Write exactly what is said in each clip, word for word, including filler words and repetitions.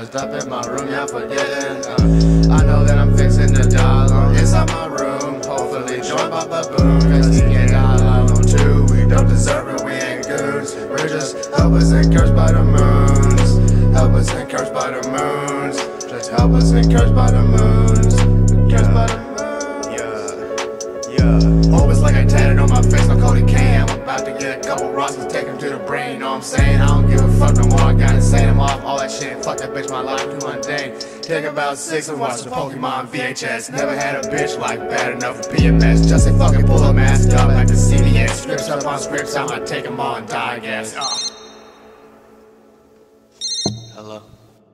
jazzed up in my room, yeah, forgetting. Uh, I know that I'm fixing the dial inside my room. Hopefully joined by baboon, cause he can't die alone too. We don't deserve it, we ain't goons. We're just helpless and cursed by the moons. Helpless and cursed by the moons. Just helpless and cursed by the moons. Cursed by the moons. Yeah. Always like I tatted on my face, no Cody K. I'm about to get a couple rocks and take them to the brain. You know what I'm saying? I don't give a fuck no more. I gotta say them off, all that shit. Fuck that bitch, my life too mundane. Take about six and watch the Pokemon V H S. Never had a bitch like bad enough for P M S. Just say fucking pull a mask up like the C V S. Scripts up on scripts, I'ma take them all and die, I guess. Uh. Hello?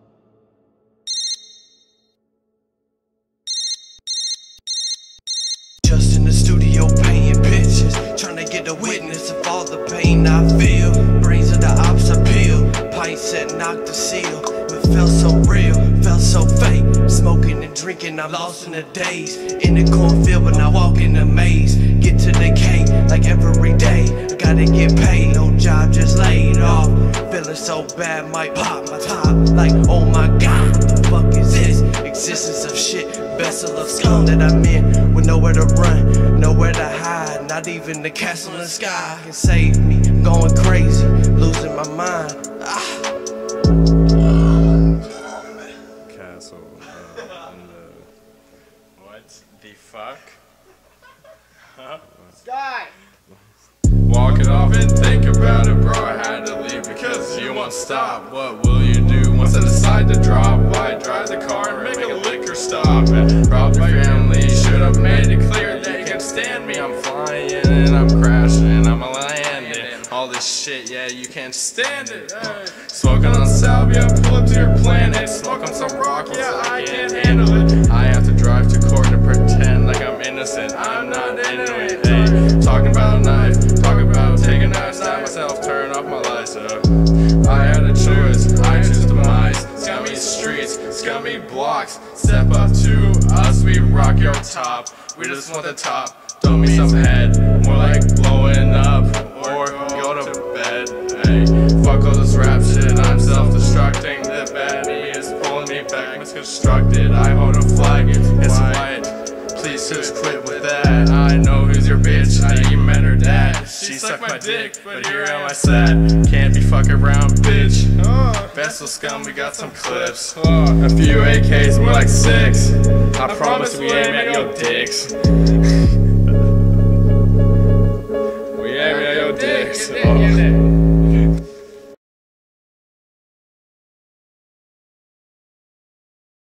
Just in the studio painting pictures, trying to get a witness of all the pain I feel. Brains of the ops appeal, pints that knocked the seal. It felt so real, felt so fake. Smoking and drinking, I'm lost in the days. In the cornfield, but I walk in the maze. Get to the K like every day. I gotta get paid, no job, just laid off. Feeling so bad, might pop my top. Like, oh my god, what the fuck is this? Existence of shit, vessel of scum that I'm in. With nowhere to run, nowhere to hide. Not even the castle in the sky can save me. I'm going crazy, losing my mind. Ah. Castle uh, in the... What the fuck? Huh? Sky! Walk it off and think about it, bro. I had to leave because you won't stop. What will you do once I decide to drop? Why drive the car and make a liquor stop? And rob your family, should have made it clear they can't stand me. I'm flying and I'm crashing, I'm a landing. All this shit, yeah, you can't stand it. Hey. Smoking on salvia, pull up to your planet. Smoke on some rock, yeah, I can't handle it. I have to drive to court to pretend like I'm innocent. I'm not into it. Hey. Talking about a knife, talking about taking knives, stab myself, turn off my lights up. I had a choice, I choose demise. Scummy streets, scummy blocks. Step up to us, we rock your top. We just want the top, throw me some head. More like blowing up, or go to bed. Hey, fuck all this rap shit, I'm self-destructing. The baddie is pulling me back, misconstructed. I hold a flag, it's white. Please just quit with that. I know who's your bitch, I know you met her dad. She sucked my dick, but here am I sad. Can't be fucking around, bitch. Vessel scum, we got some clips. A few A Ks, more like six. I promise we aim at your dicks.